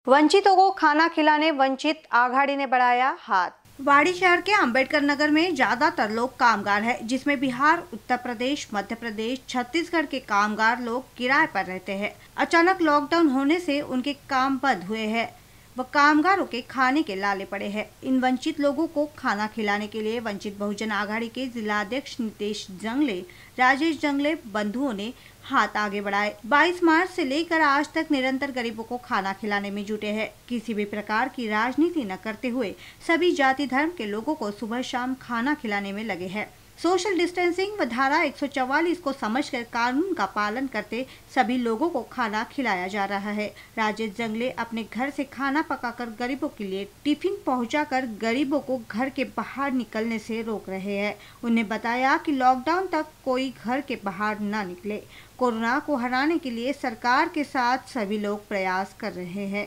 वंचितों को खाना खिलाने वंचित आघाड़ी ने बढ़ाया हाथ। वाड़ी शहर के अंबेडकर नगर में ज्यादातर लोग कामगार हैं, जिसमें बिहार, उत्तर प्रदेश, मध्य प्रदेश, छत्तीसगढ़ के कामगार लोग किराए पर रहते हैं। अचानक लॉकडाउन होने से उनके काम बंद हुए हैं व कामगारों के खाने के लाले पड़े हैं। इन वंचित लोगों को खाना खिलाने के लिए वंचित बहुजन आघाड़ी के जिलाध्यक्ष नितेश जंगले, राजेश जंगले बंधुओं ने हाथ आगे बढ़ाए। 22 मार्च से लेकर आज तक निरंतर गरीबों को खाना खिलाने में जुटे हैं। किसी भी प्रकार की राजनीति न करते हुए सभी जाति धर्म के लोगों को सुबह शाम खाना खिलाने में लगे हैं। सोशल डिस्टेंसिंग व धारा 144 को समझकर कानून का पालन करते सभी लोगों को खाना खिलाया जा रहा है। राजेश जंगले अपने घर से खाना पकाकर गरीबों के लिए टिफिन पहुंचाकर गरीबों को घर के बाहर निकलने से रोक रहे हैं। उन्हें बताया कि लॉकडाउन तक कोई घर के बाहर न निकले। कोरोना को हराने के लिए सरकार के साथ सभी लोग प्रयास कर रहे हैं।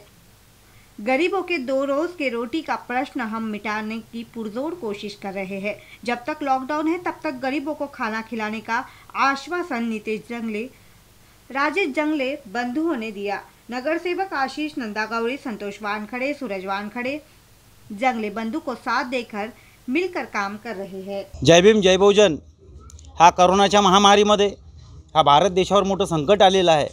गरीबों के 2 रोज के रोटी का प्रश्न हम मिटाने की पुरजोर कोशिश कर रहे हैं। जब तक लॉकडाउन है तब तक गरीबों को खाना खिलाने का आश्वासन नितेश जंगले, राजेश जंगले बंधुओं ने दिया। नगर सेवक आशीष नंदागौरी, संतोष वानखड़े, सूरज वानखड़े जंगले बंधु को साथ देकर मिलकर काम कर रहे हैं। जय भीम जय बहुजन। हा कोरोनाच्या महामारीमध्ये हा भारत देशावर मोठं संकट आलेलं आहे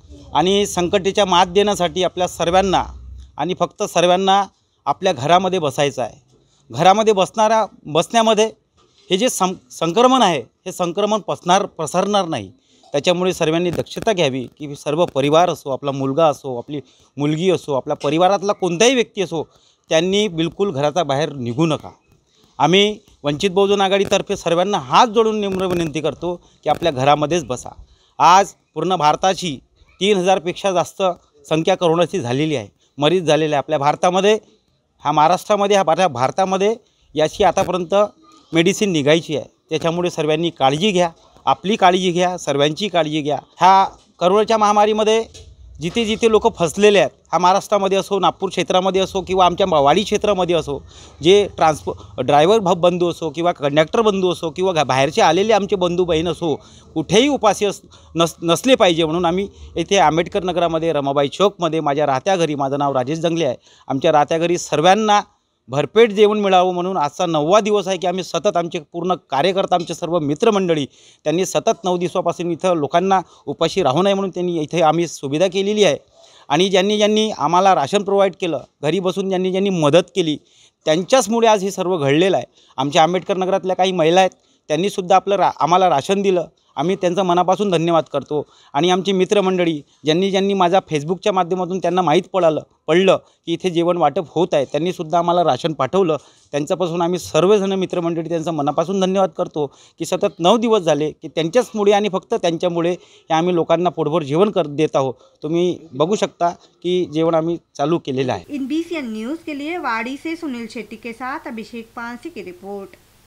आणि संकटाच्या मात देण्यासाठी आपल्या सर्वांना आणि फक्त सर्वांना आपल्या घरामध्ये बसायचं आहे। घरामध्ये बसण्यामध्ये हे जे संक्रमण आहे हे संक्रमण पसरणार नाही। त्याच्यामुळे सर्वांनी दक्षता घ्यावी की सर्व परिवार असो, आपला मुलगा असो, आपली मुलगी असो, आपल्या परिवारातला कोणताही व्यक्ती असो, त्यांनी बिलकुल घराच्या बाहेर निघू नका। आम्ही वंचित बहुजन आघाडीतर्फे सर्वांना हात जोडून नम्र विनंती करतो की आपल्या घरामध्येच बसा। आज पूर्ण भारताची 3000 पेक्षा जास्त संख्या कोरोनाची झालेली आहे, मरीज झालेले आपल्या भारतामध्ये। हा महाराष्ट्रामध्ये, हा भारतामध्ये याची आतापर्यंत मेडिसिन निघायची आहे। त्याच्यामुळे सर्वांनी काळजी घ्या, आपली काळजी घ्या, सर्वांची काळजी घ्या। ह्या कोरोनाच्या महामारीमध्ये जिथे जिथे लोक फसलेले आहेत, हा महाराष्ट्रामध्ये असो, नागपूर क्षेत्रामध्ये असो किंवा आमच्या वाडी क्षेत्रामध्ये असो, जे ड्रायव्हर बंधू असो किंवा कंडक्टर बंधू असो किंवा बाहेरचे आलेले आमचे बंधू बहीण असो, कुठेही उपाशी नसले पाहिजे म्हणून आम्ही इथे आंबेडकर नगरामध्ये रमाबाई चौकमध्ये माझ्या राहत्या घरी, माझं नाव राजेश जंगले आहे, आमच्या राहत्या घरी सर्वांना भरपेट जेवण मिळावं म्हणून आजचा 9वा दिवस आहे की आम्ही सतत आमचे पूर्ण कार्यकर्ता, आमचे सर्व मित्रमंडळी त्यांनी सतत 9 दिवसापासून इथं लोकांना उपाशी राहू नये म्हणून त्यांनी इथे आम्ही सुविधा केलेली आहे। आणि ज्यांनी आम्हाला राशन प्रोव्हाइड केलं, घरी बसून ज्यांनी मदत केली, त्यांच्याचमुळे आज हे सर्व घडलेलं आहे। आमच्या आंबेडकर नगरातल्या काही महिला आहेत, त्यांनीसुद्धा आम्हाला राशन दिलं, आम्ही त्यांचा मनापासून धन्यवाद करतो। आणि आमची मित्रमंडळी ज्यांनी माझ्या फेसबुकच्या माध्यमातून त्यांना माहीत पडलं की इथे जेवण वाटप होत आहे, त्यांनीसुद्धा आम्हाला राशन पाठवलं। त्यांच्यापासून आम्ही सर्वजण मित्रमंडळी त्यांचा मनापासून धन्यवाद करतो की सतत 9 दिवस झाले की त्यांच्याचमुळे आणि फक्त त्यांच्यामुळे हे आम्ही लोकांना पोटभर जेवण देत आहोत। तुम्ही बघू शकता की जेवण आम्ही चालू केलेलं आहे। Inbcn न्यूज़ के लिए वाड़ी से सुनील शेट्टी के साथ अभिषेक पांसी की रिपोर्ट।